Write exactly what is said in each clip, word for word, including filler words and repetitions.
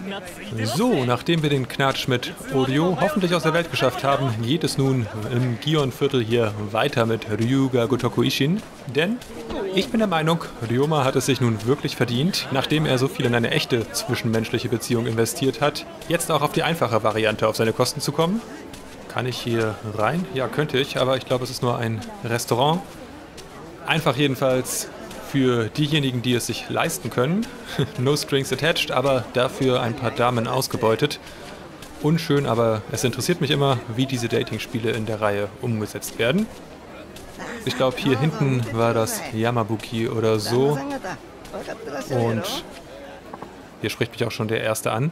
So, nachdem wir den Knatsch mit Odio hoffentlich aus der Welt geschafft haben, geht es nun im Gion-Viertel hier weiter mit Ryuga Gotoku Ishin. Denn ich bin der Meinung, Ryoma hat es sich nun wirklich verdient, nachdem er so viel in eine echte zwischenmenschliche Beziehung investiert hat, jetzt auch auf die einfache Variante auf seine Kosten zu kommen. Kann ich hier rein? Ja, könnte ich, aber ich glaube, es ist nur ein Restaurant. Einfach jedenfalls für diejenigen, die es sich leisten können. No strings attached, aber dafür ein paar Damen ausgebeutet. Unschön, aber es interessiert mich immer, wie diese Dating-Spiele in der Reihe umgesetzt werden. Ich glaube, hier hinten war das Yamabuki oder so. Und hier spricht mich auch schon der Erste an.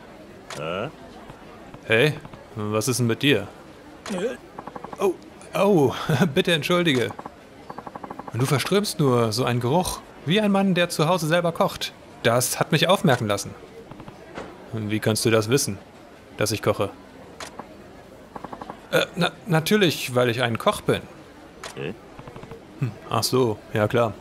Hey, was ist denn mit dir? Oh, oh, bitte entschuldige. Du verströmst nur so einen Geruch, wie ein Mann, der zu Hause selber kocht. Das hat mich aufmerken lassen. Wie kannst du das wissen, dass ich koche? Äh, na, natürlich, weil ich ein Koch bin. Hm, ach so, ja klar.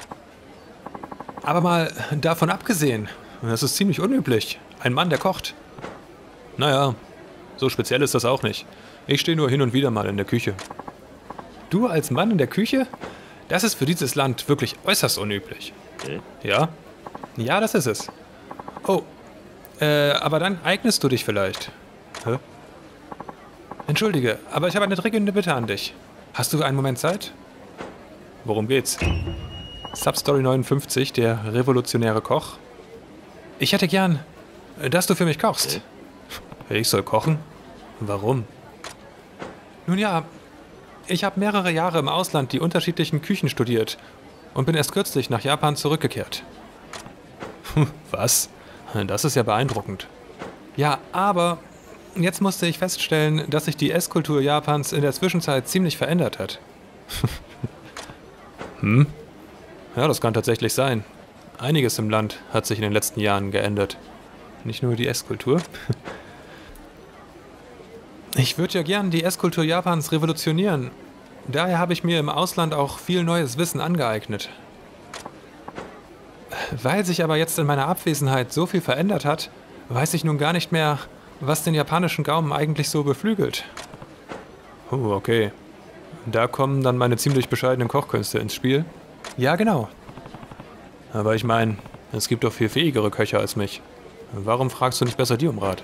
Aber mal davon abgesehen, das ist ziemlich unüblich. Ein Mann, der kocht. Naja, so speziell ist das auch nicht. Ich stehe nur hin und wieder mal in der Küche. Du als Mann in der Küche? Das ist für dieses Land wirklich äußerst unüblich. Ja? Ja, das ist es. Oh, äh, aber dann eignest du dich vielleicht. Hä? Entschuldige, aber ich habe eine dringende Bitte an dich. Hast du einen Moment Zeit? Worum geht's? Substory neunundfünfzig, der revolutionäre Koch. Ich hätte gern, dass du für mich kochst. Ich soll kochen? Warum? Nun ja, ich habe mehrere Jahre im Ausland die unterschiedlichen Küchen studiert und bin erst kürzlich nach Japan zurückgekehrt. Was? Das ist ja beeindruckend. Ja, aber jetzt musste ich feststellen, dass sich die Esskultur Japans in der Zwischenzeit ziemlich verändert hat. Hm? Ja, das kann tatsächlich sein. Einiges im Land hat sich in den letzten Jahren geändert. Nicht nur die Esskultur. Ich würde ja gern die Esskultur Japans revolutionieren. Daher habe ich mir im Ausland auch viel neues Wissen angeeignet. Weil sich aber jetzt in meiner Abwesenheit so viel verändert hat, weiß ich nun gar nicht mehr, was den japanischen Gaumen eigentlich so beflügelt. Oh, okay. Da kommen dann meine ziemlich bescheidenen Kochkünste ins Spiel. Ja, genau. Aber ich meine, es gibt doch viel fähigere Köche als mich. Warum fragst du nicht besser die um Rat?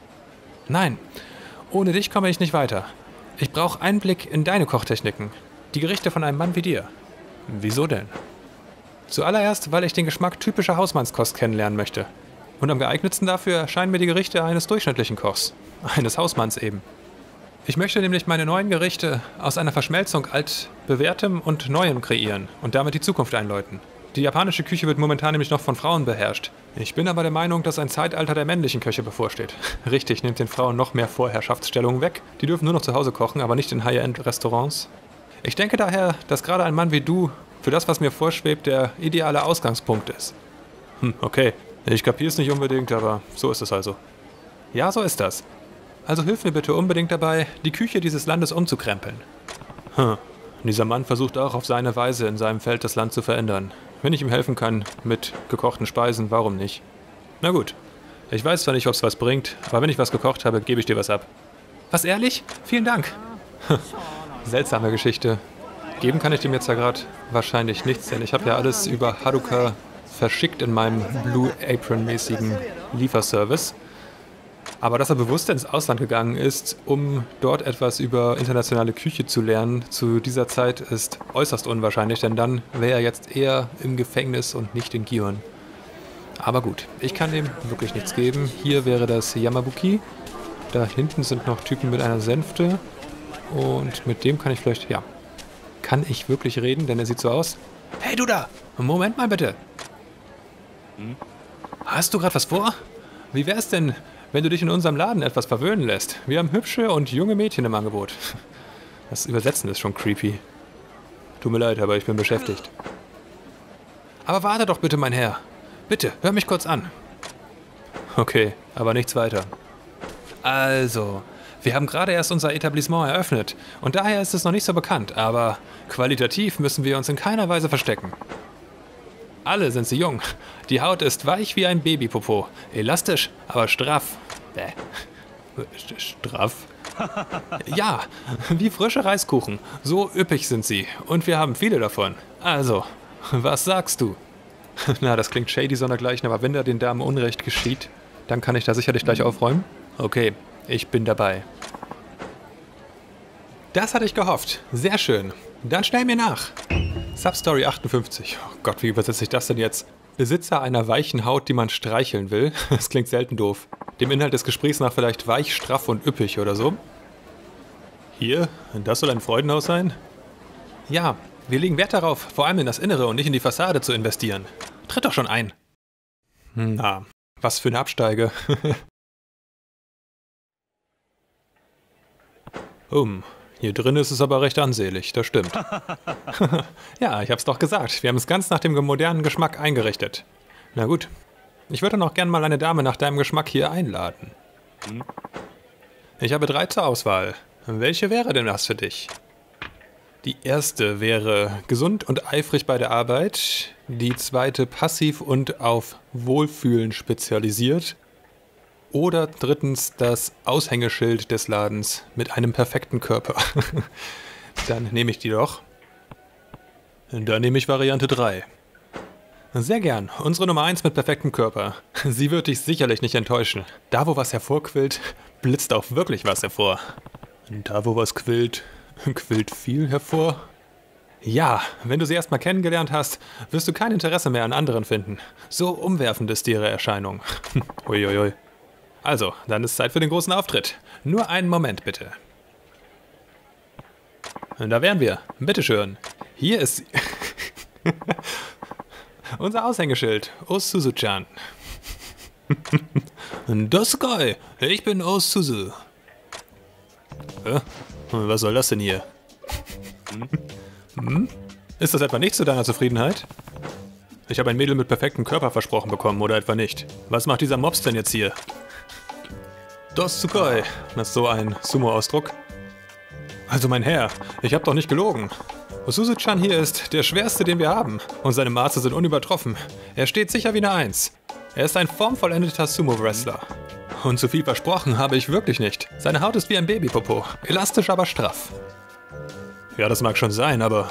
Nein. Ohne dich komme ich nicht weiter. Ich brauche Einblick in deine Kochtechniken. Die Gerichte von einem Mann wie dir. Wieso denn? Zuallererst, weil ich den Geschmack typischer Hausmannskost kennenlernen möchte. Und am geeignetsten dafür erscheinen mir die Gerichte eines durchschnittlichen Kochs. Eines Hausmanns eben. Ich möchte nämlich meine neuen Gerichte aus einer Verschmelzung altbewährtem und Neuem kreieren und damit die Zukunft einläuten. Die japanische Küche wird momentan nämlich noch von Frauen beherrscht. Ich bin aber der Meinung, dass ein Zeitalter der männlichen Köche bevorsteht. Richtig, nehmt den Frauen noch mehr Vorherrschaftsstellungen weg. Die dürfen nur noch zu Hause kochen, aber nicht in High-End-Restaurants. Ich denke daher, dass gerade ein Mann wie du für das, was mir vorschwebt, der ideale Ausgangspunkt ist. Hm, okay. Ich kapier's nicht unbedingt, aber so ist es also. Ja, so ist das. Also hilf mir bitte unbedingt dabei, die Küche dieses Landes umzukrempeln. Hm. Dieser Mann versucht auch auf seine Weise in seinem Feld das Land zu verändern. Wenn ich ihm helfen kann mit gekochten Speisen, warum nicht? Na gut. Ich weiß zwar nicht, ob es was bringt, aber wenn ich was gekocht habe, gebe ich dir was ab. Was, ehrlich? Vielen Dank. Seltsame Geschichte. Geben kann ich dem jetzt ja gerade wahrscheinlich nichts, denn ich habe ja alles über Haruka verschickt in meinem Blue Apron-mäßigen Lieferservice. Aber dass er bewusst ins Ausland gegangen ist, um dort etwas über internationale Küche zu lernen, zu dieser Zeit ist äußerst unwahrscheinlich, denn dann wäre er jetzt eher im Gefängnis und nicht in Gion. Aber gut, ich kann dem wirklich nichts geben. Hier wäre das Yamabuki. Da hinten sind noch Typen mit einer Sänfte. Und mit dem kann ich vielleicht, ja, kann ich wirklich reden, denn er sieht so aus. Hey, du da! Moment mal bitte. Hm? Hast du gerade was vor? Wie wär's denn, wenn du dich in unserem Laden etwas verwöhnen lässt? Wir haben hübsche und junge Mädchen im Angebot. Das Übersetzen ist schon creepy. Tut mir leid, aber ich bin beschäftigt. Aber warte doch bitte, mein Herr. Bitte, hör mich kurz an. Okay, aber nichts weiter. Also, wir haben gerade erst unser Etablissement eröffnet und daher ist es noch nicht so bekannt, aber qualitativ müssen wir uns in keiner Weise verstecken. Alle sind sie jung. Die Haut ist weich wie ein Babypopo. Elastisch, aber straff. Bäh. Straff? Ja, wie frische Reiskuchen. So üppig sind sie. Und wir haben viele davon. Also, was sagst du? Na, das klingt shady sondergleichen, aber wenn da den Damen Unrecht geschieht, dann kann ich da sicherlich gleich aufräumen. Okay, ich bin dabei. Das hatte ich gehofft. Sehr schön. Dann stell mir nach. Substory achtundfünfzig. Oh Gott, wie übersetze ich das denn jetzt? Besitzer einer weichen Haut, die man streicheln will. Das klingt selten doof. Dem Inhalt des Gesprächs nach vielleicht weich, straff und üppig oder so. Hier? Das soll ein Freudenhaus sein? Ja, wir legen Wert darauf, vor allem in das Innere und nicht in die Fassade zu investieren. Tritt doch schon ein. Na, was für eine Absteige. um, hier drin ist es aber recht ansehlich, das stimmt. Ja, ich hab's doch gesagt, wir haben es ganz nach dem modernen Geschmack eingerichtet. Na gut, ich würde noch gern mal eine Dame nach deinem Geschmack hier einladen. Ich habe drei zur Auswahl. Welche wäre denn das für dich? Die erste wäre gesund und eifrig bei der Arbeit, die zweite passiv und auf Wohlfühlen spezialisiert oder drittens das Aushängeschild des Ladens mit einem perfekten Körper. Dann nehme ich die doch. Dann nehme ich Variante drei. Sehr gern, unsere Nummer eins mit perfektem Körper. Sie wird dich sicherlich nicht enttäuschen. Da, wo was hervorquillt, blitzt auch wirklich was hervor. Da, wo was quillt, quillt viel hervor? Ja, wenn du sie erstmal kennengelernt hast, wirst du kein Interesse mehr an anderen finden. So umwerfend ist ihre Erscheinung. Uiuiui. Also, dann ist Zeit für den großen Auftritt. Nur einen Moment, bitte. Da wären wir. Bitteschön. Hier ist unser Aushängeschild. Osuzu-chan. Dosukai, ich bin Osuzu. Hä? Was soll das denn hier? Hm? Ist das etwa nicht zu deiner Zufriedenheit? Ich habe ein Mädel mit perfektem Körper versprochen bekommen, oder etwa nicht? Was macht dieser Mops denn jetzt hier? Dosukai, das ist so ein Sumo-Ausdruck. Also mein Herr, ich habe doch nicht gelogen. Osuzu-chan hier ist der schwerste, den wir haben. Und seine Maße sind unübertroffen. Er steht sicher wie eine Eins. Er ist ein formvollendeter Sumo-Wrestler. Und zu viel versprochen habe ich wirklich nicht. Seine Haut ist wie ein Babypopo. Elastisch, aber straff. Ja, das mag schon sein, aber...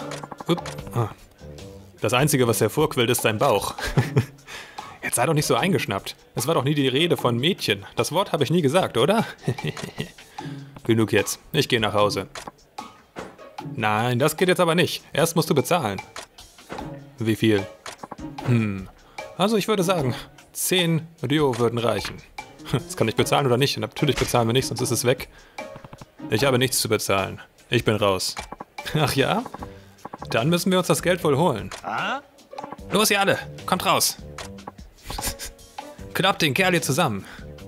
Das Einzige, was hervorquillt, ist sein Bauch. Jetzt sei doch nicht so eingeschnappt. Es war doch nie die Rede von Mädchen. Das Wort habe ich nie gesagt, oder? Genug jetzt. Ich gehe nach Hause. Nein, das geht jetzt aber nicht. Erst musst du bezahlen. Wie viel? Hm. Also ich würde sagen, zehn Ryo würden reichen. Das kann ich bezahlen oder nicht. Und natürlich bezahlen wir nicht, sonst ist es weg. Ich habe nichts zu bezahlen. Ich bin raus. Ach ja? Dann müssen wir uns das Geld wohl holen. Los ihr alle, kommt raus. Klappt den Kerl hier zusammen.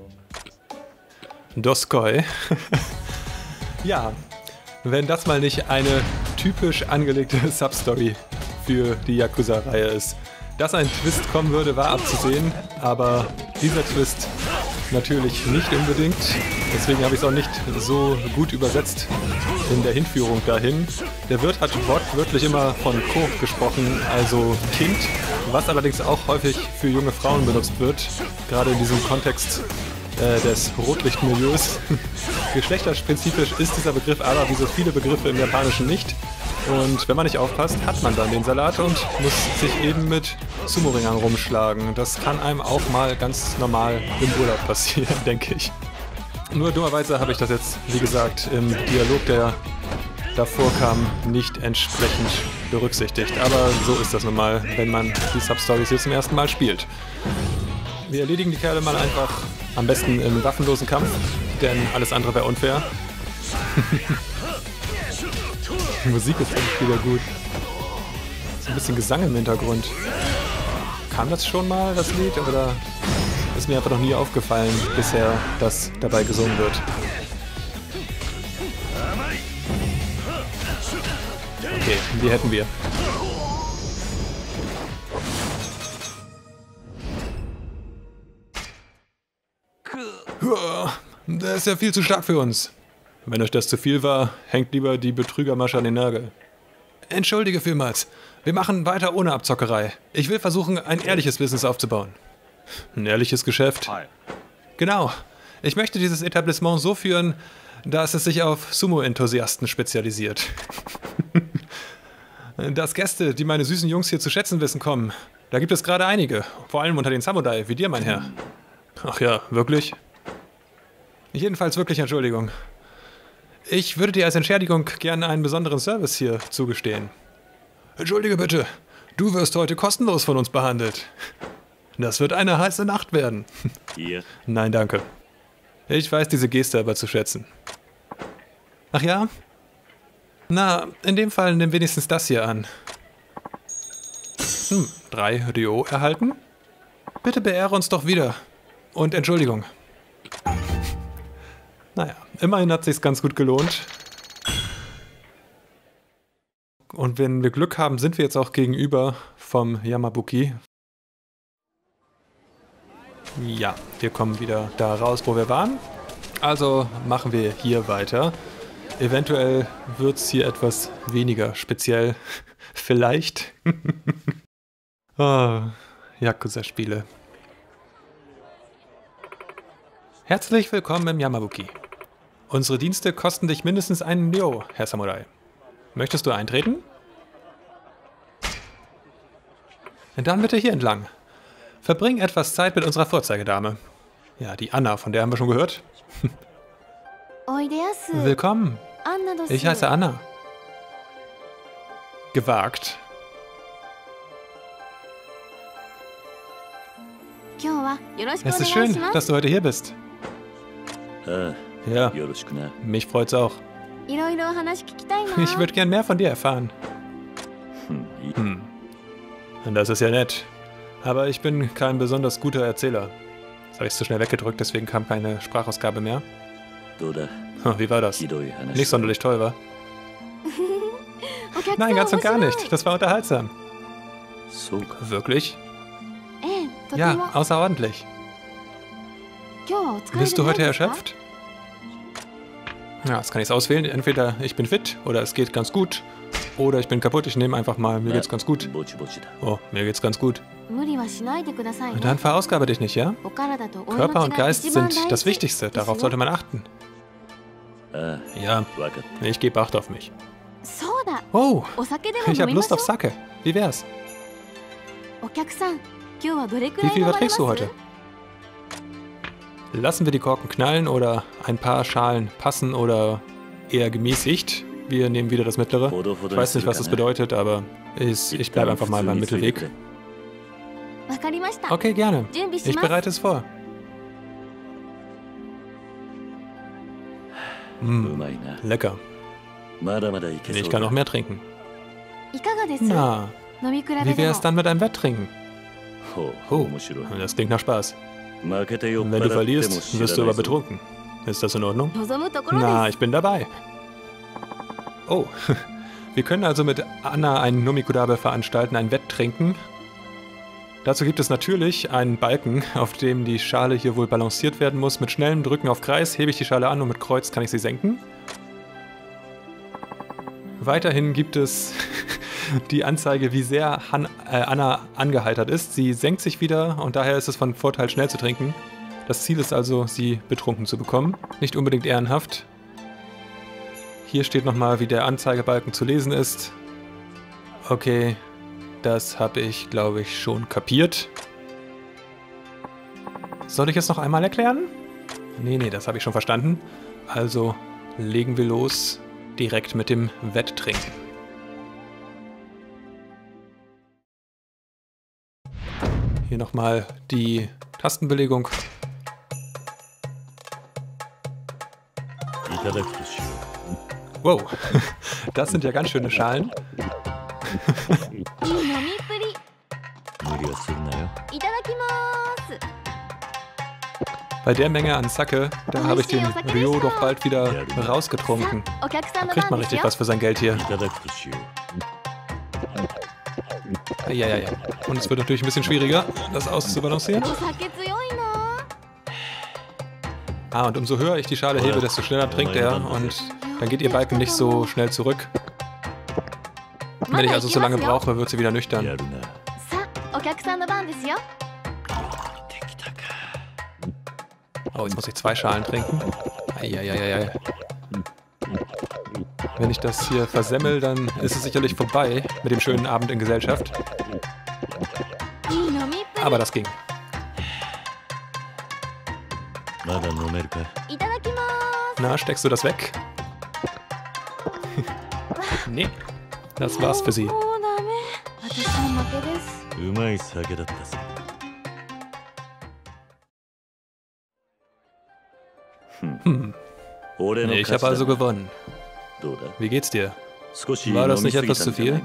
Doskoi. Ja, wenn das mal nicht eine typisch angelegte Substory für die Yakuza-Reihe ist. Dass ein Twist kommen würde, war abzusehen, aber dieser Twist natürlich nicht unbedingt. Deswegen habe ich es auch nicht so gut übersetzt in der Hinführung dahin. Der Wirt hat wortwörtlich immer von Ko gesprochen, also Kind, was allerdings auch häufig für junge Frauen benutzt wird, gerade in diesem Kontext äh, des Rotlichtmilieus. Geschlechterspezifisch ist dieser Begriff aber, wie so viele Begriffe im Japanischen, nicht. Und wenn man nicht aufpasst, hat man dann den Salat und muss sich eben mit Sumo-Ringern rumschlagen. Das kann einem auch mal ganz normal im Urlaub passieren, denke ich. Nur dummerweise habe ich das jetzt, wie gesagt, im Dialog, der davor kam, nicht entsprechend berücksichtigt. Aber so ist das nun mal, wenn man die Substories hier zum ersten Mal spielt. Wir erledigen die Kerle mal einfach, am besten im waffenlosen Kampf, denn alles andere wäre unfair. Die Musik ist echt wieder gut. So ein bisschen Gesang im Hintergrund. Kam das schon mal, das Lied, oder ist mir einfach noch nie aufgefallen bisher, dass dabei gesungen wird? Okay, die hätten wir. Der ist ja viel zu stark für uns. Wenn euch das zu viel war, hängt lieber die Betrügermasche an den Nagel. Entschuldige vielmals. Wir machen weiter ohne Abzockerei. Ich will versuchen, ein ehrliches Business aufzubauen. Ein ehrliches Geschäft? Genau. Ich möchte dieses Etablissement so führen, dass es sich auf Sumo-Enthusiasten spezialisiert. Dass Gäste, die meine süßen Jungs hier zu schätzen wissen, kommen. Da gibt es gerade einige. Vor allem unter den Samurai, wie dir, mein Herr. Ach ja, wirklich? Jedenfalls wirklich Entschuldigung. Ich würde dir als Entschädigung gerne einen besonderen Service hier zugestehen. Entschuldige bitte, du wirst heute kostenlos von uns behandelt. Das wird eine heiße Nacht werden. Hier. Nein, danke. Ich weiß diese Geste aber zu schätzen. Ach ja? Na, in dem Fall nimm wenigstens das hier an. Hm, drei Ryo erhalten? Bitte beehre uns doch wieder. Und Entschuldigung. Naja, immerhin hat sich's ganz gut gelohnt. Und wenn wir Glück haben, sind wir jetzt auch gegenüber vom Yamabuki. Ja, wir kommen wieder da raus, wo wir waren. Also machen wir hier weiter. Eventuell wird es hier etwas weniger speziell. Vielleicht. Oh, Yakuza-Spiele. Herzlich willkommen im Yamabuki. Unsere Dienste kosten dich mindestens einen Ryo, Herr Samurai. Möchtest du eintreten? Dann bitte hier entlang. Verbring etwas Zeit mit unserer Vorzeigedame. Ja, die Anna, von der haben wir schon gehört. Willkommen. Ich heiße Anna. Gewagt. Es ist schön, dass du heute hier bist. Ja, mich freut's auch. Ich würde gern mehr von dir erfahren. Hm. Das ist ja nett. Aber ich bin kein besonders guter Erzähler. Das habe ich zu schnell weggedrückt, deswegen kam keine Sprachausgabe mehr. Wie war das? Nicht sonderlich toll, wa? Nein, ganz und gar nicht. Das war unterhaltsam. Wirklich? Ja, außerordentlich. Bist du heute erschöpft? Ja, jetzt kann ich es auswählen. Entweder ich bin fit oder es geht ganz gut. Oder ich bin kaputt. Ich nehme einfach mal, mir geht's ganz gut. Oh, mir geht's ganz gut. Dann verausgabe dich nicht, ja? Körper und Geist sind das Wichtigste. Darauf sollte man achten. Ja, ich gebe Acht auf mich. Oh, ich habe Lust auf Sake. Wie wär's? Wie viel verträgst du heute? Lassen wir die Korken knallen oder ein paar Schalen passen oder eher gemäßigt? Wir nehmen wieder das Mittlere. Ich weiß nicht, was das bedeutet, aber ich, ich bleibe einfach mal beim Mittelweg. Okay, gerne. Ich bereite es vor. Mm, lecker. Ich kann noch mehr trinken. Na, wie wäre es dann mit einem Wetttrinken? Oh, das klingt nach Spaß. Wenn du verlierst, wirst du aber betrunken. Ist das in Ordnung? Na, ich bin dabei. Oh, wir können also mit Anna einen Nomikudabe veranstalten, ein Wetttrinken. Dazu gibt es natürlich einen Balken, auf dem die Schale hier wohl balanciert werden muss. Mit schnellem Drücken auf Kreis hebe ich die Schale an und mit Kreuz kann ich sie senken. Weiterhin gibt es die Anzeige, wie sehr Han äh, Anna angeheitert ist. Sie senkt sich wieder und daher ist es von Vorteil, schnell zu trinken. Das Ziel ist also, sie betrunken zu bekommen. Nicht unbedingt ehrenhaft. Hier steht nochmal, wie der Anzeigebalken zu lesen ist. Okay, das habe ich, glaube ich, schon kapiert. Soll ich es noch einmal erklären? Nee, nee, das habe ich schon verstanden. Also legen wir los direkt mit dem Wetttrinken. Hier nochmal die Tastenbelegung. Wow, das sind ja ganz schöne Schalen. Bei der Menge an Sake, da habe ich den Ryo doch bald wieder rausgetrunken. Da kriegt man richtig was für sein Geld hier. Ja, ja, ja. Und es wird natürlich ein bisschen schwieriger, das auszubalancieren. Ah, und umso höher ich die Schale hebe, desto schneller trinkt er und dann geht ihr Balken nicht so schnell zurück. Wenn ich also so lange brauche, wird sie wieder nüchtern. Oh, jetzt muss ich zwei Schalen trinken. Eieieiei. Wenn ich das hier versemmel, dann ist es sicherlich vorbei mit dem schönen Abend in Gesellschaft. Aber das ging. Na, steckst du das weg? Nee, das war's für sie. Hm. Nee, ich habe also gewonnen. Wie geht's dir? War das nicht etwas zu viel?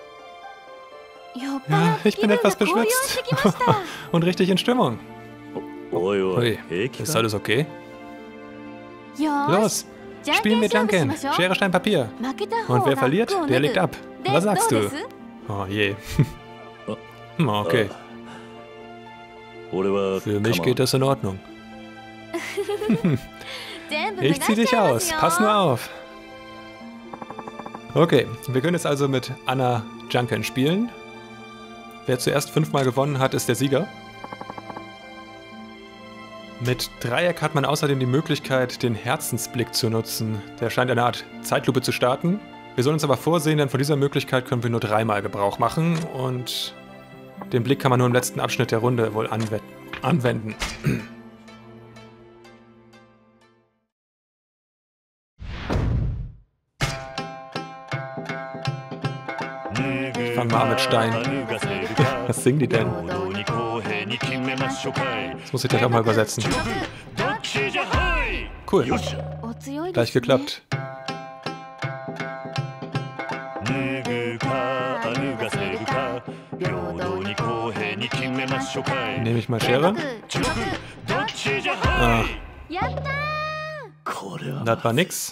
Ja, ich bin etwas beschwipst. Und richtig in Stimmung. Ui, ist alles okay? Los, spielen wir Junkin. Schere, Stein, Papier. Und wer verliert, der legt ab. Was sagst du? Oh je. Okay. Für mich geht das in Ordnung. Ich zieh dich aus. Pass nur auf. Okay, wir können jetzt also mit Anna Junkin spielen. Wer zuerst fünfmal gewonnen hat, ist der Sieger. Mit Dreieck hat man außerdem die Möglichkeit, den Herzensblick zu nutzen. Der scheint eine Art Zeitlupe zu starten. Wir sollen uns aber vorsehen, denn von dieser Möglichkeit können wir nur dreimal Gebrauch machen. Und den Blick kann man nur im letzten Abschnitt der Runde wohl anwe- anwenden. Ich fang mal an mit Stein. Was singen die denn? Das muss ich gleich auch mal übersetzen. Cool. Gleich geklappt. Nehme ich mal Schere? Ah. Das war nix.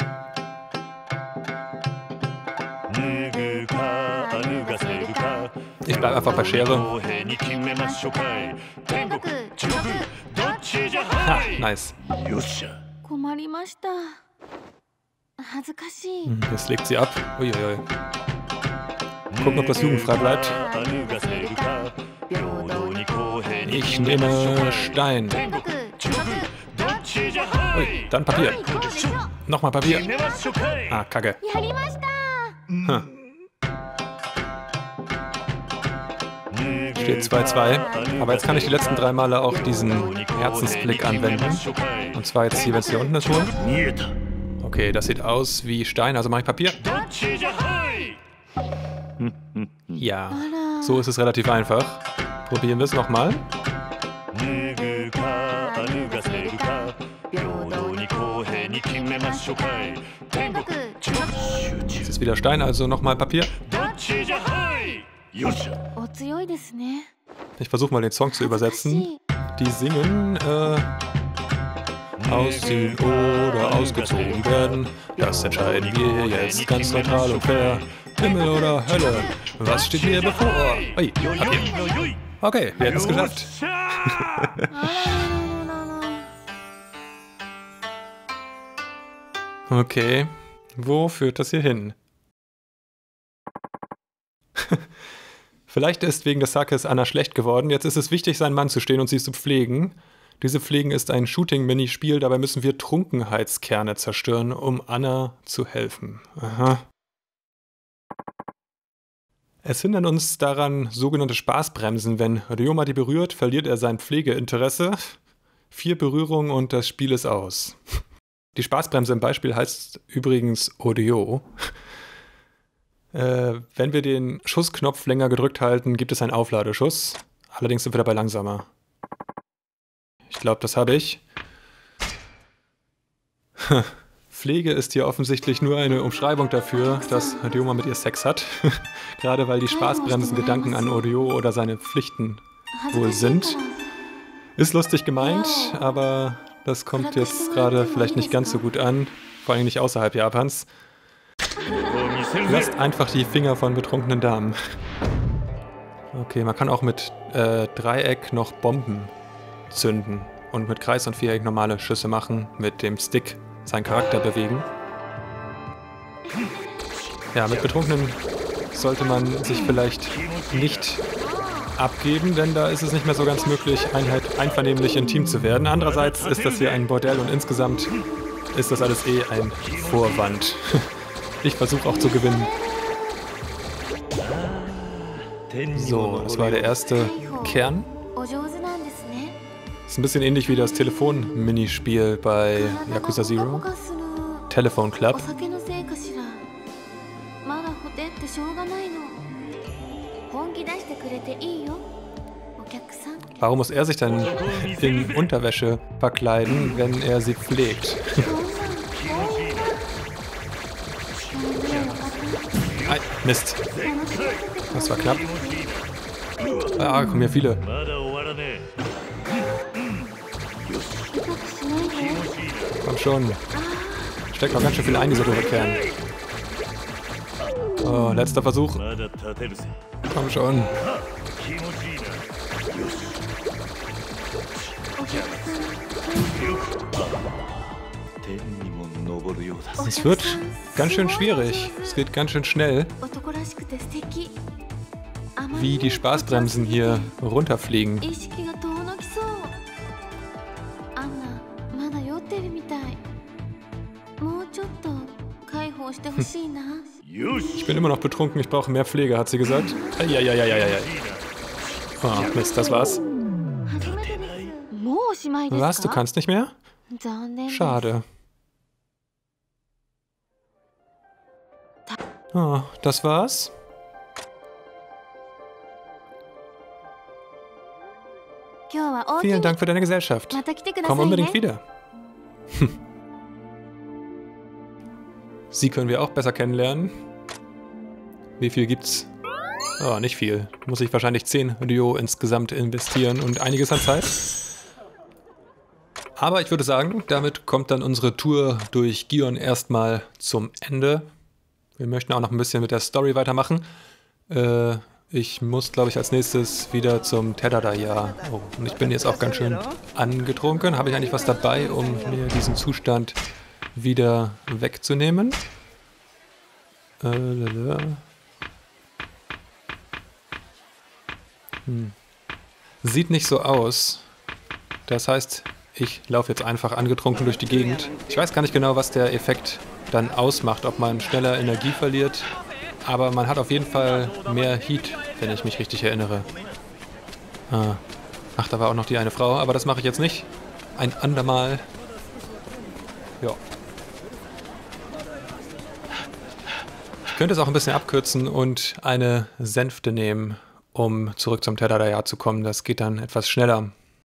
Ich bleib einfach bei Schere. Ha, nice. Hm, jetzt legt sie ab. Uiuiui. Gucken, ob das jugendfrei bleibt. Ich nehme Stein. Ui, dann Papier. Nochmal Papier. Ah, Kacke. Hm. Steht zwei zwei. Aber jetzt kann ich die letzten drei Male auch diesen Herzensblick anwenden. Und zwar jetzt hier, wenn es hier unten ist, wohl. Okay, das sieht aus wie Stein, also mache ich Papier. Ja, so ist es relativ einfach. Probieren wir es nochmal. Jetzt ist wieder Stein, also nochmal Papier. Ich versuche mal den Song zu übersetzen. Die singen, äh, ausziehen oder ausgezogen werden. Das entscheiden wir jetzt ganz neutral und fair. Himmel oder Hölle, was steht mir bevor? Ui, Papier. Okay, wir hätten es geschafft. Okay, wo führt das hier hin? Vielleicht ist wegen des Sakes Anna schlecht geworden. Jetzt ist es wichtig, seinen Mann zu stehen und sie zu pflegen. Diese Pflegen ist ein Shooting-Minispiel, dabei müssen wir Trunkenheitskerne zerstören, um Anna zu helfen. Aha. Es hindern uns daran sogenannte Spaßbremsen. Wenn Ryoma die berührt, verliert er sein Pflegeinteresse. Vier Berührungen und das Spiel ist aus. Die Spaßbremse im Beispiel heißt übrigens Oryo. Äh, wenn wir den Schussknopf länger gedrückt halten, gibt es einen Aufladeschuss. Allerdings sind wir dabei langsamer. Ich glaube, das habe ich. Pflege ist hier offensichtlich nur eine Umschreibung dafür, dass Ryoma mit ihr Sex hat. Gerade weil die Spaßbremsen Gedanken an Oryo oder seine Pflichten wohl sind. Ist lustig gemeint, aber das kommt jetzt gerade vielleicht nicht ganz so gut an. Vor allem nicht außerhalb Japans. Lasst einfach die Finger von betrunkenen Damen. Okay, man kann auch mit äh, Dreieck noch Bomben zünden und mit Kreis und Viereck normale Schüsse machen, mit dem Stick seinen Charakter bewegen. Ja, mit betrunkenen sollte man sich vielleicht nicht abgeben, denn da ist es nicht mehr so ganz möglich, einheit, einvernehmlich intim zu werden. Andererseits ist das hier ein Bordell und insgesamt ist das alles eh ein Vorwand. Ich versuche auch zu gewinnen. So, das war der erste Kern. Ist ein bisschen ähnlich wie das Telefon-Minispiel bei Yakuza Zero. Telephone Club. Warum muss er sich dann in Unterwäsche verkleiden, wenn er sie pflegt? Ei, Mist. Das war knapp. Ah, kommen hier viele. Komm schon. Steckt noch ganz schön viel ein, diese Rückkehren. Oh, letzter Versuch. Komm schon. Es wird ganz schön schwierig. Es geht ganz schön schnell. Wie die Spaßbremsen hier runterfliegen. Ich bin immer noch betrunken, ich brauche mehr Pflege, hat sie gesagt. Eieieiei. Oh, Mist, das war's. Was, du kannst nicht mehr? Schade. Oh, das war's? Vielen Dank für deine Gesellschaft. Komm unbedingt wieder. Sie können wir auch besser kennenlernen. Wie viel gibt's? Oh, nicht viel. Muss ich wahrscheinlich zehn Ryo insgesamt investieren und einiges an Zeit. Aber ich würde sagen, damit kommt dann unsere Tour durch Gion erstmal zum Ende. Wir möchten auch noch ein bisschen mit der Story weitermachen. Äh, ich muss, glaube ich, als nächstes wieder zum Tedada-Jahr. Oh, und ich bin jetzt auch ganz schön angetrunken. Habe ich eigentlich was dabei, um mir diesen Zustand wieder wegzunehmen? Äh, hm. Sieht nicht so aus. Das heißt, ich laufe jetzt einfach angetrunken durch die Gegend. Ich weiß gar nicht genau, was der Effekt dann ausmacht, ob man schneller Energie verliert. Aber man hat auf jeden Fall mehr Heat, wenn ich mich richtig erinnere. Ah. Ach, da war auch noch die eine Frau, aber das mache ich jetzt nicht. Ein andermal. Ja. Ich könnte es auch ein bisschen abkürzen und eine Sänfte nehmen, um zurück zum Tedada-Jahr zu kommen. Das geht dann etwas schneller.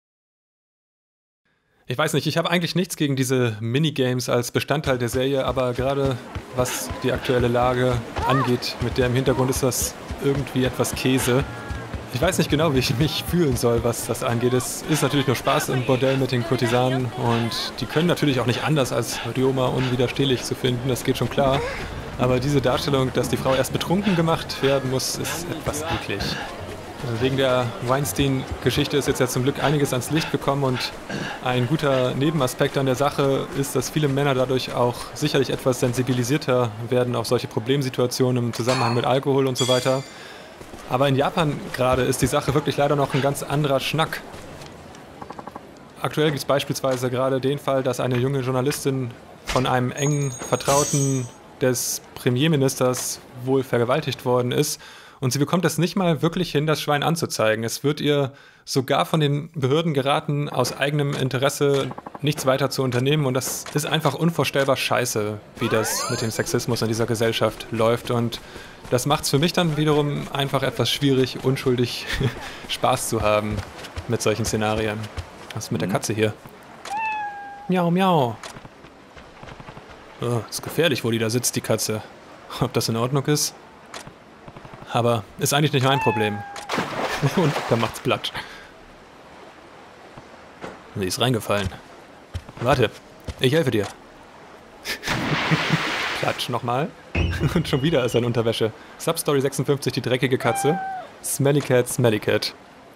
Ich weiß nicht, ich habe eigentlich nichts gegen diese Minigames als Bestandteil der Serie, aber gerade was die aktuelle Lage angeht, mit der im Hintergrund ist das irgendwie etwas Käse. Ich weiß nicht genau, wie ich mich fühlen soll, was das angeht. Es ist natürlich nur Spaß im Bordell mit den Kurtisanen und die können natürlich auch nicht anders, als Ryoma unwiderstehlich zu finden, das geht schon klar. Aber diese Darstellung, dass die Frau erst betrunken gemacht werden muss, ist etwas eklig. Wegen der Weinstein-Geschichte ist jetzt ja zum Glück einiges ans Licht gekommen und ein guter Nebenaspekt an der Sache ist, dass viele Männer dadurch auch sicherlich etwas sensibilisierter werden auf solche Problemsituationen im Zusammenhang mit Alkohol und so weiter. Aber in Japan gerade ist die Sache wirklich leider noch ein ganz anderer Schnack. Aktuell gibt es beispielsweise gerade den Fall, dass eine junge Journalistin von einem engen Vertrauten des Premierministers wohl vergewaltigt worden ist. Und sie bekommt es nicht mal wirklich hin, das Schwein anzuzeigen. Es wird ihr sogar von den Behörden geraten, aus eigenem Interesse nichts weiter zu unternehmen. Und das ist einfach unvorstellbar scheiße, wie das mit dem Sexismus in dieser Gesellschaft läuft. Und das macht es für mich dann wiederum einfach etwas schwierig, unschuldig Spaß zu haben mit solchen Szenarien. Was ist mit der Katze hier? Miau, miau. Oh, ist gefährlich, wo die da sitzt, die Katze. Ob das in Ordnung ist? Aber ist eigentlich nicht mein Problem. Und da macht's Platsch. Sie ist reingefallen. Warte, ich helfe dir. Platsch nochmal. Und schon wieder ist er in Unterwäsche. Substory sechsundfünfzig, die dreckige Katze. Smelly Cat, Smelly Cat.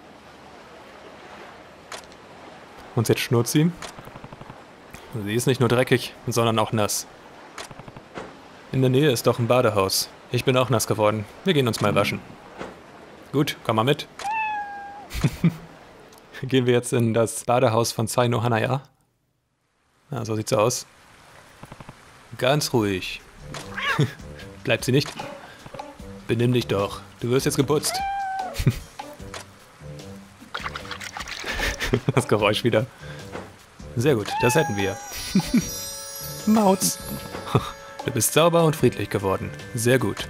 Und jetzt schnurrt sie. Sie ist nicht nur dreckig, sondern auch nass. In der Nähe ist doch ein Badehaus. Ich bin auch nass geworden. Wir gehen uns mal waschen. Gut, komm mal mit. Gehen wir jetzt in das Badehaus von Sai no Hanaya. Na, so sieht's aus. Ganz ruhig. Bleibt sie nicht? Benimm dich doch. Du wirst jetzt geputzt. Das Geräusch wieder. Sehr gut, das hätten wir. Mauz. Du bist sauber und friedlich geworden. Sehr gut.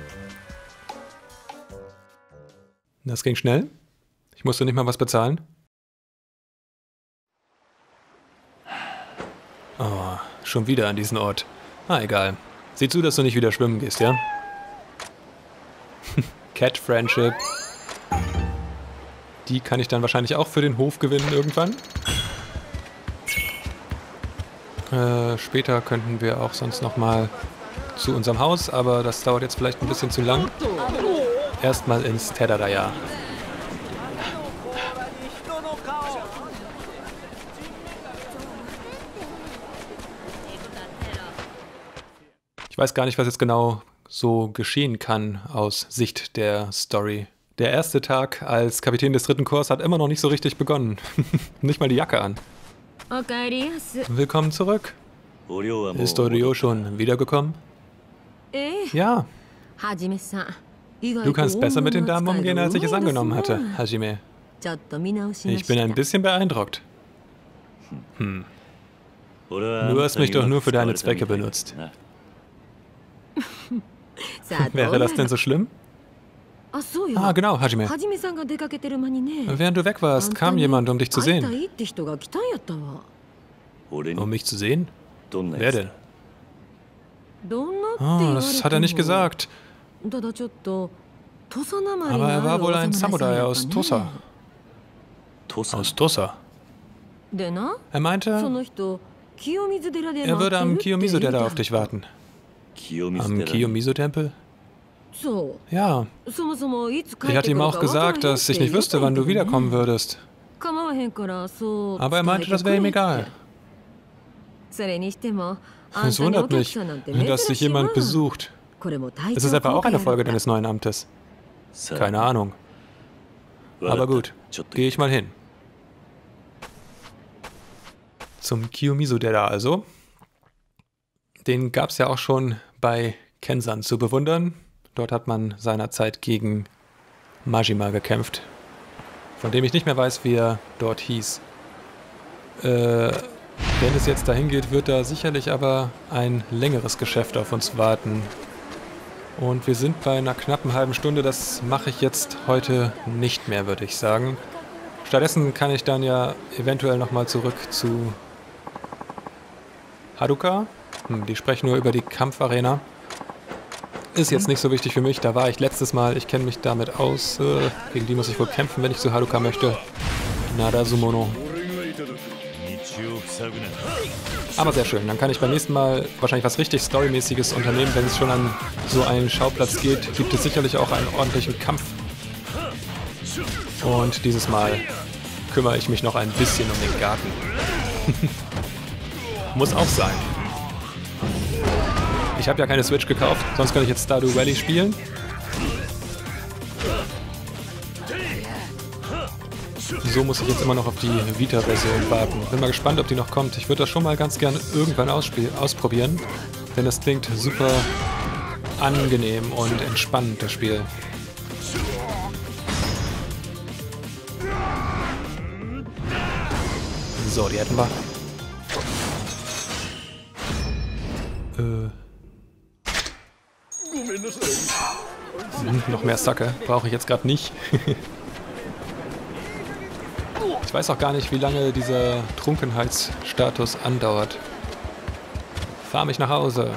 Das ging schnell. Ich musste nicht mal was bezahlen. Oh, schon wieder an diesen Ort. Ah, egal. Sieh zu, dass du nicht wieder schwimmen gehst, ja? Cat Friendship. Die kann ich dann wahrscheinlich auch für den Hof gewinnen irgendwann. Äh, später könnten wir auch sonst nochmal zu unserem Haus, aber das dauert jetzt vielleicht ein bisschen zu lang. Erstmal ins Terraraya. Ich weiß gar nicht, was jetzt genau so geschehen kann aus Sicht der Story. Der erste Tag als Kapitän des dritten Korps hat immer noch nicht so richtig begonnen. Nicht mal die Jacke an. Willkommen zurück. Ist Ryo schon wiedergekommen? Ja. Du kannst besser mit den Damen umgehen, als ich es angenommen hatte, Hajime. Ich bin ein bisschen beeindruckt. Hm. Du hast mich doch nur für deine Zwecke benutzt. Wäre das denn so schlimm? Ah, genau, Hajime. Während du weg warst, kam jemand, um dich zu sehen. Um mich zu sehen? Wer denn? Oh, das hat er nicht gesagt. Aber er war wohl ein Samurai aus Tosa. Aus Tosa? Er meinte, er würde am Kiyomizu-Dera auf dich warten. Am Kiyomizu-Tempel? Ja. Ich hatte ihm auch gesagt, dass ich nicht wüsste, wann du wiederkommen würdest. Aber er meinte, das wäre ihm egal. Es wundert mich, dass dich jemand besucht. Ist es etwa auch eine Folge deines neuen Amtes? Keine Ahnung. Aber gut, gehe ich mal hin. Zum Kiyomizu-Dera also. Den gab es ja auch schon bei Kensan zu bewundern. Dort hat man seinerzeit gegen Majima gekämpft, von dem ich nicht mehr weiß, wie er dort hieß. Äh, wenn es jetzt dahin geht, wird da sicherlich aber ein längeres Geschäft auf uns warten. Und wir sind bei einer knappen halben Stunde, das mache ich jetzt heute nicht mehr, würde ich sagen. Stattdessen kann ich dann ja eventuell nochmal zurück zu Haruka. Hm, die sprechen nur über die Kampfarena. Ist jetzt nicht so wichtig für mich, da war ich letztes Mal, ich kenne mich damit aus. Äh, gegen die muss ich wohl kämpfen, wenn ich zu Haruka möchte. Nada Sumono. Aber sehr schön, dann kann ich beim nächsten Mal wahrscheinlich was richtig Storymäßiges unternehmen. Wenn es schon an so einen Schauplatz geht, gibt es sicherlich auch einen ordentlichen Kampf. Und dieses Mal kümmere ich mich noch ein bisschen um den Garten. Muss auch sein. Ich habe ja keine Switch gekauft, sonst könnte ich jetzt Stardew Valley spielen. So muss ich jetzt immer noch auf die Vita-Version warten. Bin mal gespannt, ob die noch kommt. Ich würde das schon mal ganz gerne irgendwann ausprobieren, denn das klingt super angenehm und entspannend, das Spiel. So, die hätten wir. Äh. Hm, noch mehr Sacke. Brauche ich jetzt gerade nicht. Ich weiß auch gar nicht, wie lange dieser Trunkenheitsstatus andauert. Fahr mich nach Hause.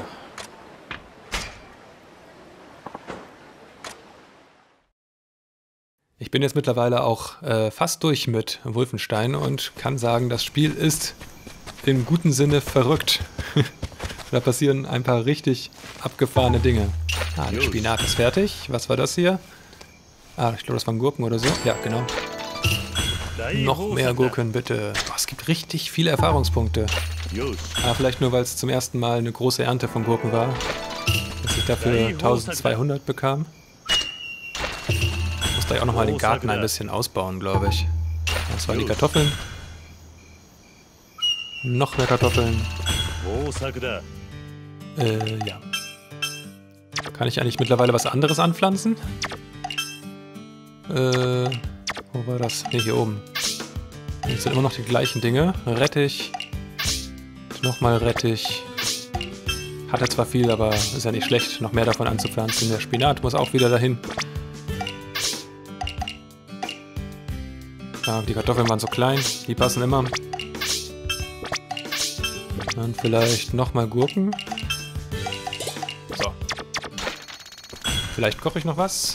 Ich bin jetzt mittlerweile auch äh, fast durch mit Wolfenstein und kann sagen, das Spiel ist im guten Sinne verrückt. Da passieren ein paar richtig abgefahrene Dinge. Ah, der Spinat ist fertig. Was war das hier? Ah, ich glaube, das waren Gurken oder so. Ja, genau. Noch mehr Gurken, bitte. Oh, es gibt richtig viele Erfahrungspunkte. Ah, vielleicht nur, weil es zum ersten Mal eine große Ernte von Gurken war, dass ich dafür eintausendzweihundert bekam. Ich muss gleich auch nochmal den Garten ein bisschen ausbauen, glaube ich. Das waren die Kartoffeln. Noch mehr Kartoffeln. Äh, ja. Kann ich eigentlich mittlerweile was anderes anpflanzen? Äh, wo war das? Ne, hier oben. Das sind immer noch die gleichen Dinge. Rettich. Nochmal Rettich. Hat er zwar viel, aber ist ja nicht schlecht, noch mehr davon anzupflanzen. Der Spinat muss auch wieder dahin. Ja, die Kartoffeln waren so klein, die passen immer. Dann vielleicht nochmal Gurken. So. Vielleicht koche ich noch was.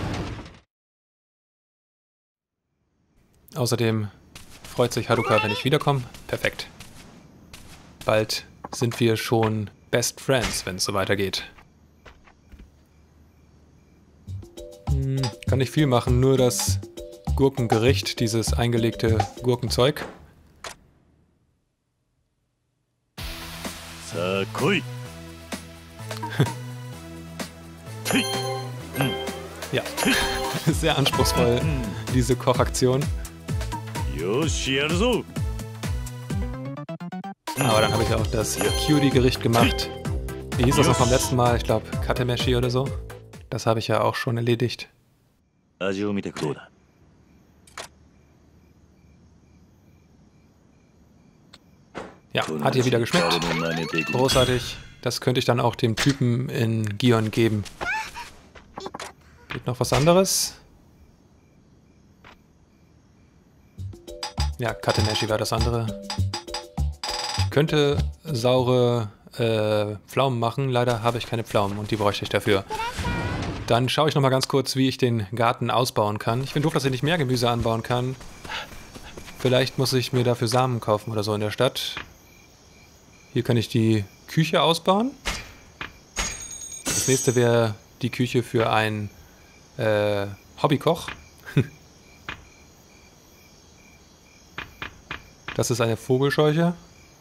Außerdem freut sich Haruka, wenn ich wiederkomme. Perfekt. Bald sind wir schon Best Friends, wenn es so weitergeht. Hm, kann nicht viel machen, nur das Gurkengericht, dieses eingelegte Gurkenzeug. Ja, sehr anspruchsvoll, diese Kochaktion. Aber dann habe ich auch das Cutie-Gericht gemacht. Wie hieß das noch vom letzten Mal? Ich glaube, Katemeshi oder so. Das habe ich ja auch schon erledigt. Ja, hat hier wieder geschmeckt. Großartig. Das könnte ich dann auch dem Typen in Gion geben. Geht noch was anderes? Ja, Katemeshi war das andere. Ich könnte saure äh, Pflaumen machen. Leider habe ich keine Pflaumen und die bräuchte ich dafür. Dann schaue ich noch mal ganz kurz, wie ich den Garten ausbauen kann. Ich finde doof, dass ich nicht mehr Gemüse anbauen kann. Vielleicht muss ich mir dafür Samen kaufen oder so in der Stadt. Hier kann ich die Küche ausbauen. Das nächste wäre die Küche für einen äh, Hobbykoch. Das ist eine Vogelscheuche.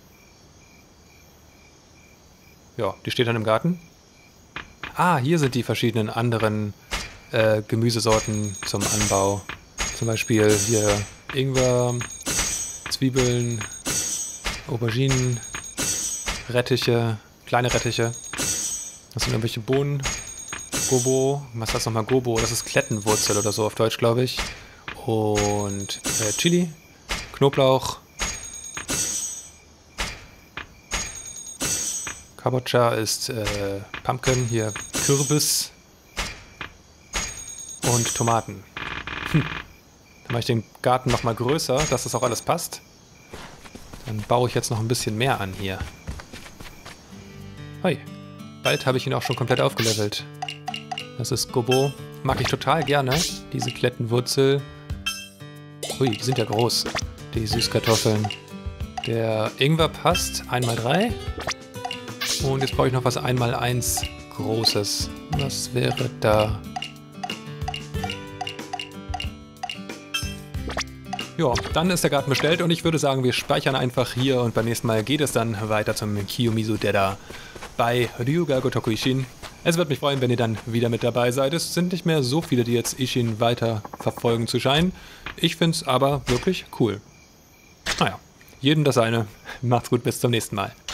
Ja, die steht dann im Garten. Ah, hier sind die verschiedenen anderen äh, Gemüsesorten zum Anbau. Zum Beispiel hier Ingwer, Zwiebeln, Auberginen, Rettiche, kleine Rettiche. Das sind irgendwelche Bohnen. Gobo, was ist das nochmal? Gobo, das ist Klettenwurzel oder so auf Deutsch, glaube ich. Und äh, Chili, Knoblauch. Kabocha ist äh, Pumpkin, hier Kürbis und Tomaten. Hm. Dann mache ich den Garten nochmal größer, dass das auch alles passt. Dann baue ich jetzt noch ein bisschen mehr an hier. Hi, bald habe ich ihn auch schon komplett aufgelevelt. Das ist Gobo. Mag ich total gerne, diese Klettenwurzel. Ui, die sind ja groß, die Süßkartoffeln. Der Ingwer passt, eins mal drei. Und jetzt brauche ich noch was eins mal eins Großes. Was wäre da? Ja, dann ist der Garten bestellt und ich würde sagen, wir speichern einfach hier und beim nächsten Mal geht es dann weiter zum Kiyomizu Deda bei Ryuga Gotoku Ishin. Es würde mich freuen, wenn ihr dann wieder mit dabei seid. Es sind nicht mehr so viele, die jetzt Ishin weiter verfolgen zu scheinen. Ich finde es aber wirklich cool. Naja, jedem das seine. Macht's gut, bis zum nächsten Mal.